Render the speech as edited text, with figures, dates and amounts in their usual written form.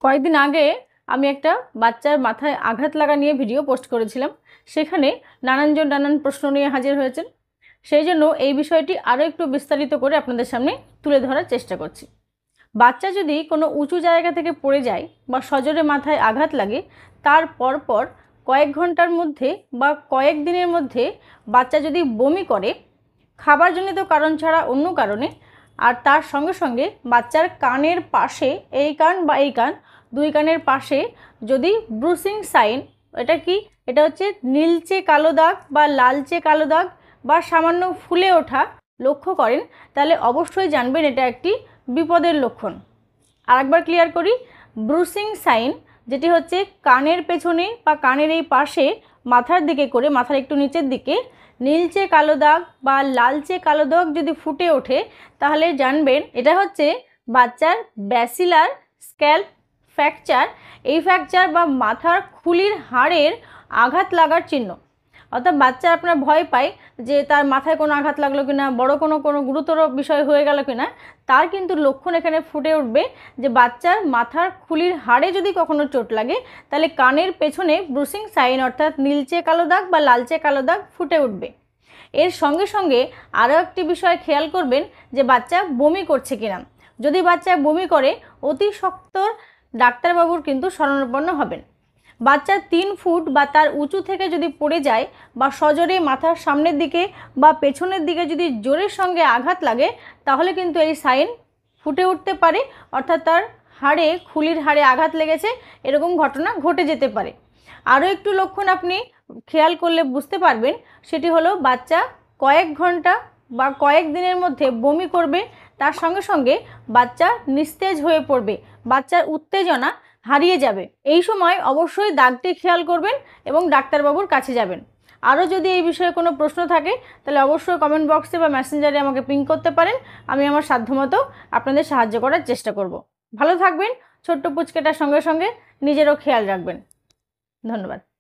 কয়েকদিন আগে আমি একটা বাচ্চার মাথায় আঘাত লাগা নিয়ে ভিডিও পোস্ট করেছিলাম। সেখানে নানানজন নানান প্রশ্ন নিয়ে হাজির হয়েছেন। সেই জন্য এই বিষয়টি আরও একটু বিস্তারিত করে আপনাদের সামনে তুলে ধরার চেষ্টা করছি। বাচ্চা যদি কোনো উঁচু জায়গা থেকে পড়ে যায় বা সজোরে মাথায় আঘাত লাগে, তার পরপর কয়েক ঘন্টার মধ্যে বা কয়েক দিনের মধ্যে বাচ্চা যদি বমি করে, খাবারজনিত কারণ ছাড়া অন্য কারণে, আর তার সঙ্গে সঙ্গে বাচ্চার কানের পাশে, এই কান বা এই কান, দুই কানের পাশে যদি ব্রুসিং সাইন, এটা কি, এটা হচ্ছে নীলচে কালো দাগ বা লালচে কালো দাগ বা সামান্য ফুলে ওঠা লক্ষ্য করেন, তাহলে অবশ্যই জানবেন এটা একটি বিপদের লক্ষণ। আরেকবার ক্লিয়ার করি, ব্রুসিং সাইন যেটি হচ্ছে কানের পেছনে বা কানের এই পাশে মাথার দিকে করে, মাথার একটু নিচের দিকে নীলচে কালো দাগ বা লালচে কালো দাগ যদি ফুটে ওঠে, তাহলে জানবেন এটা হচ্ছে বাচ্চার ব্যাসিলার স্ক্যাল্প ফ্র্যাকচার। এই ফ্র্যাকচার বা মাথার খুলির হাড়ের আঘাত লাগার চিহ্ন। অর্থাৎ বাচ্চা আপনার ভয় পায় যে তার মাথায় কোনো আঘাত লাগলো কিনা, বড় কোনো গুরুতর বিষয় হয়ে গেল কিনা, তার কিন্তু লক্ষণ এখানে ফুটে উঠবে যে বাচ্চার মাথার খুলির হাড়ে যদি কখনো চোট লাগে, তাহলে কানের পেছনে ব্রুসিং সাইন অর্থাৎ নীলচে কালো দাগ বা লালচে কালো দাগ ফুটে উঠবে। এর সঙ্গে সঙ্গে আরও একটি বিষয় খেয়াল করবেন যে বাচ্চা বমি করছে কিনা। যদি বাচ্চা বমি করে, অতি সত্বর ডাক্তারবাবুর কিন্তু শরণাপন্ন হবেন। বাচ্চা 3 ফুট বা তার উঁচু থেকে যদি পড়ে যায় বা সজোরে মাথার সামনের দিকে বা পেছনের দিকে যদি জোরের সঙ্গে আঘাত লাগে, তাহলে কিন্তু এই সাইন ফুটে উঠতে পারে, অর্থাৎ তার হাড়ে, খুলির হাড়ে আঘাত লেগেছে, এরকম ঘটনা ঘটে যেতে পারে। আরও একটু লক্ষণ আপনি খেয়াল করলে বুঝতে পারবেন, সেটি হলো বাচ্চা কয়েক ঘন্টা বা কয়েক দিনের মধ্যে বমি করবে, তার সঙ্গে সঙ্গে বাচ্চা নিস্তেজ হয়ে পড়বে, বাচ্চার উত্তেজনা হারিয়ে যাবে। এই সময় অবশ্যই দাগটি খেয়াল করবেন এবং ডাক্তারবাবুর কাছে যাবেন। আরও যদি এই বিষয়ে কোনো প্রশ্ন থাকে, তাহলে অবশ্যই কমেন্ট বক্সে বা মেসেঞ্জারে আমাকে পিং করতে পারেন। আমি আমার সাধ্যমতো আপনাদের সাহায্য করার চেষ্টা করব। ভালো থাকবেন। ছোট্ট পুচকেটার সঙ্গে সঙ্গে নিজেরও খেয়াল রাখবেন। ধন্যবাদ।